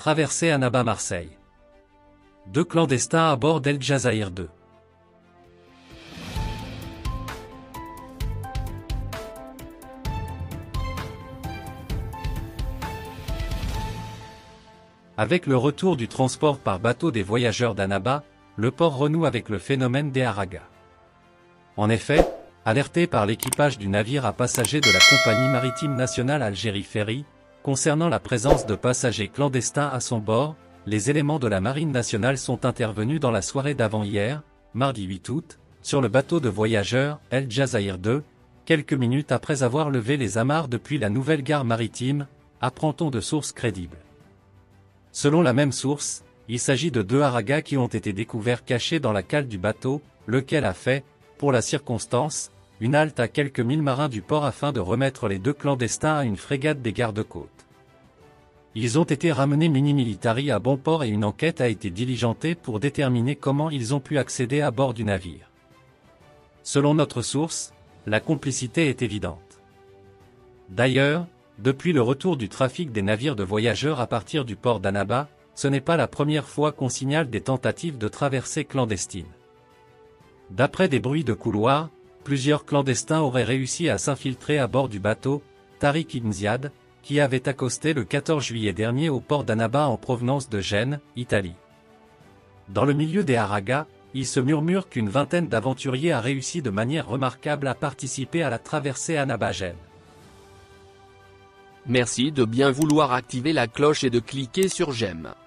Traversée Annaba-Marseille. 2 clandestins à bord d'El Jazair 2. Avec le retour du transport par bateau des voyageurs d'Annaba, le port renoue avec le phénomène des haragas. En effet, alerté par l'équipage du navire à passagers de la compagnie maritime nationale Algérie Ferry, concernant la présence de passagers clandestins à son bord, les éléments de la marine nationale sont intervenus dans la soirée d'avant-hier, mardi 8 août, sur le bateau de voyageurs El Jazair 2, quelques minutes après avoir levé les amarres depuis la nouvelle gare maritime, apprend-on de sources crédibles. Selon la même source, il s'agit de 2 haragas qui ont été découverts cachés dans la cale du bateau, lequel a fait, pour la circonstance, une halte à quelques milles marins du port afin de remettre les 2 clandestins à une frégate des gardes-côtes. Ils ont été ramenés mini-militari à bon port et une enquête a été diligentée pour déterminer comment ils ont pu accéder à bord du navire. Selon notre source, la complicité est évidente. D'ailleurs, depuis le retour du trafic des navires de voyageurs à partir du port d'Annaba, ce n'est pas la première fois qu'on signale des tentatives de traversée clandestine. D'après des bruits de couloir, plusieurs clandestins auraient réussi à s'infiltrer à bord du bateau Tariq Ibn Ziyad, qui avait accosté le 14 juillet dernier au port d'Annaba en provenance de Gênes, Italie. Dans le milieu des haragas, il se murmure qu'une vingtaine d'aventuriers a réussi de manière remarquable à participer à la traversée Annaba-Gênes. Merci de bien vouloir activer la cloche et de cliquer sur j'aime.